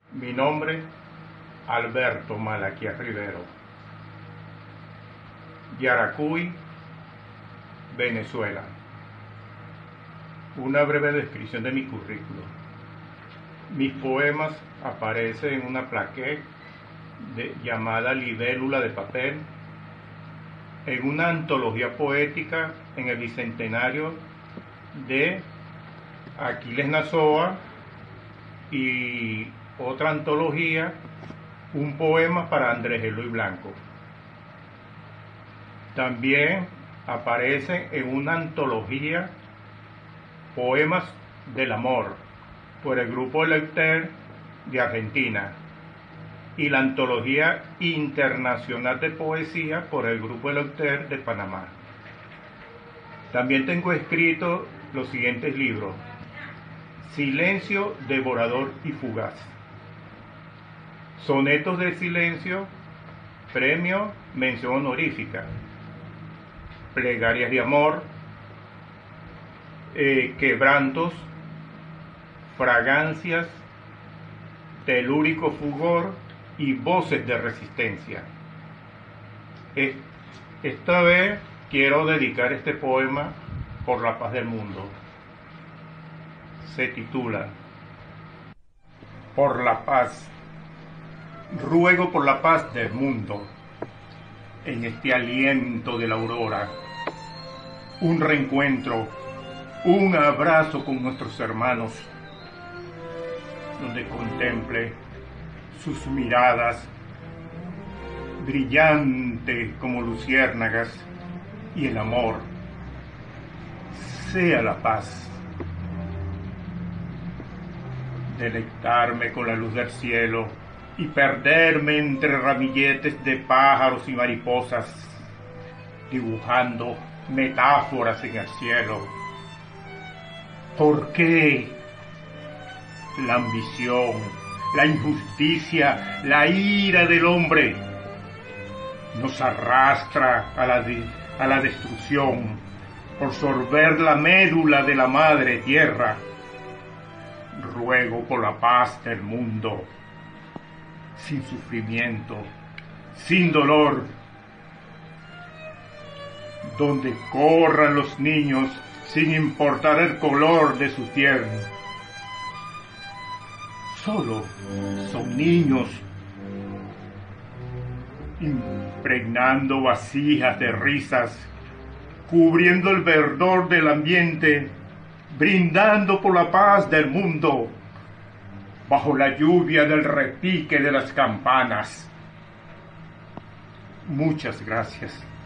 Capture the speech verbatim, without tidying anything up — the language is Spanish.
Mi nombre, Alberto Malaquías Rivero, Yaracuy, Venezuela. Una breve descripción de mi currículo. Mis poemas aparecen en una plaqueta de, llamada Libélula de papel, en una antología poética en el bicentenario de Aquiles Nazoa, y otra antología, un poema para Andrés Eloy Blanco. También aparecen en una antología Poemas del Amor por el grupo Eleuter de Argentina, y la antología internacional de poesía por el grupo Eleuter de Panamá. También tengo escrito los siguientes libros: Silencio, devorador y fugaz, Sonetos de silencio, premio, mención honorífica, Plegarias de amor, eh, Quebrantos, Fragancias, Telúrico fulgor y Voces de resistencia. Esta vez quiero dedicar este poema por la paz del mundo. Se titula Por la paz. Ruego por la paz del mundo, en este aliento de la aurora, un reencuentro, un abrazo con nuestros hermanos, donde contemple sus miradas brillantes como luciérnagas, y el amor sea la paz. Deleitarme con la luz del cielo y perderme entre ramilletes de pájaros y mariposas, dibujando metáforas en el cielo. ¿Por qué la ambición, la injusticia, la ira del hombre nos arrastra a la, de, a la destrucción por sorber la médula de la madre tierra? Ruego por la paz del mundo, sin sufrimiento, sin dolor, donde corran los niños sin importar el color de su piel. Solo son niños, impregnando vasijas de risas, cubriendo el verdor del ambiente, brindando por la paz del mundo, bajo la lluvia del repique de las campanas. Muchas gracias.